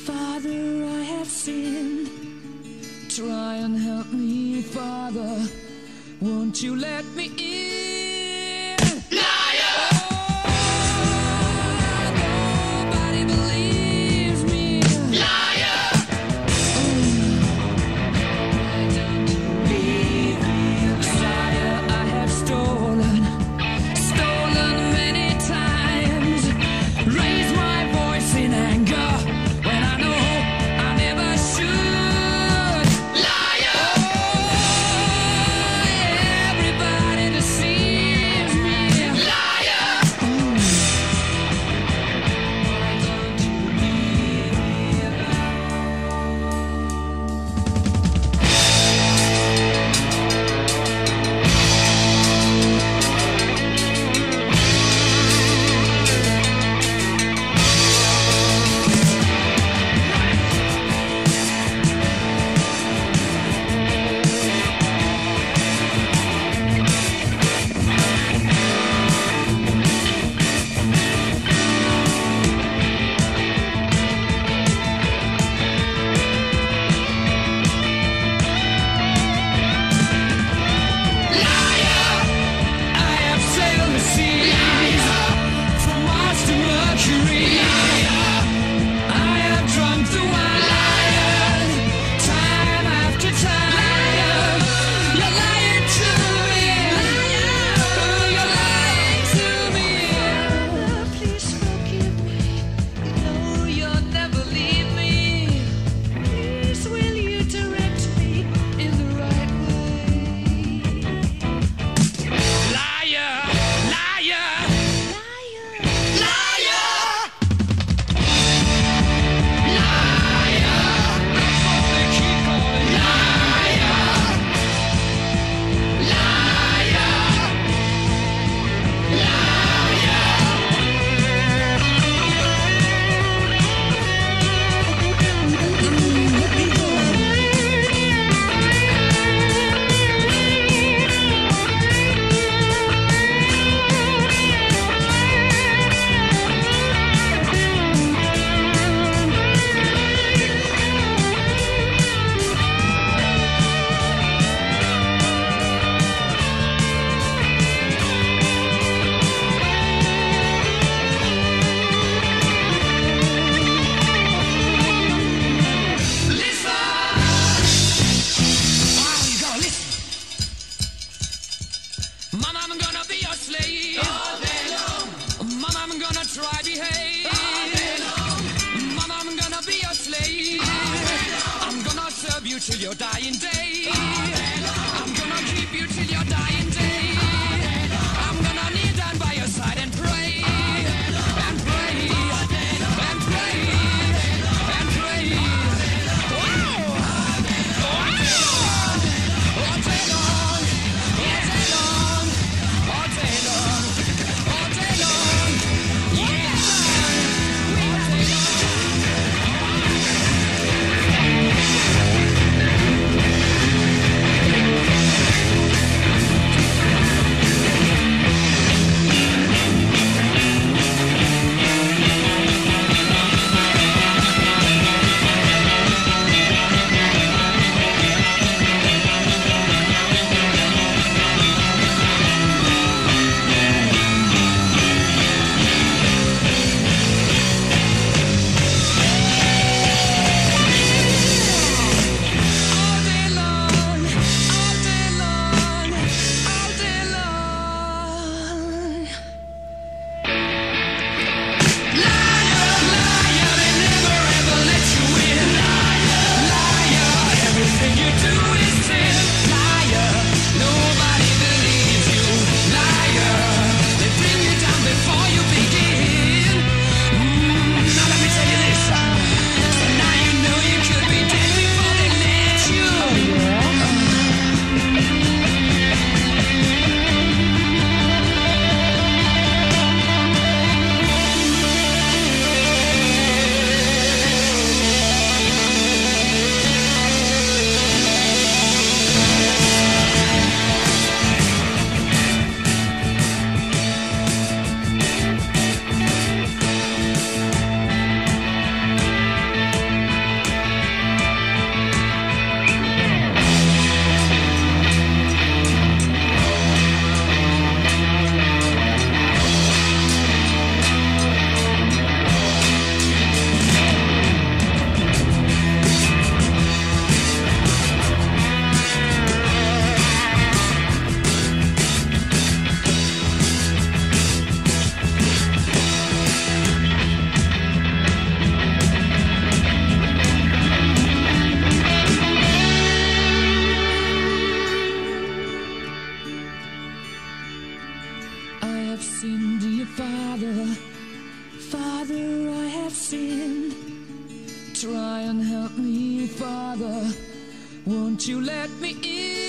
Father, I have sinned. Try and help me, Father. Won't you let me in? Liar! Oh, nobody believes me. Liar! Why don't you leave me alone? Liar, I have stolen many times. Raise my voice in anger when I know I never should. Liar! Oh, everybody deceives me. Liar! Why don't you leave me alone? I have sailed the seas from Mars to Mercury. I have drunk the wine time after time. You're lying to me. You're lying to me. Please forgive me. No, you'll never leave me. Please, will you direct me in the right way? Liar, liar, liar, liar, liar. That's all they keep calling liar, Mama, I'm gonna be your slave. All day long. Mama, I'm gonna try behave. All day long. Mama, I'm gonna be your slave. All day long. I'm gonna serve you till your dying day. All day long. I'm gonna keep you till your dying day. All day long. I'm gonna kneel down by your side and pray. All day long. And pray. All day long. And pray. All day long. And pray. All day long. Wow. All day long. Wow. All day long. All day long. All day long, all day long, yeah, all day long. try and help me, Father? Won't you let me in?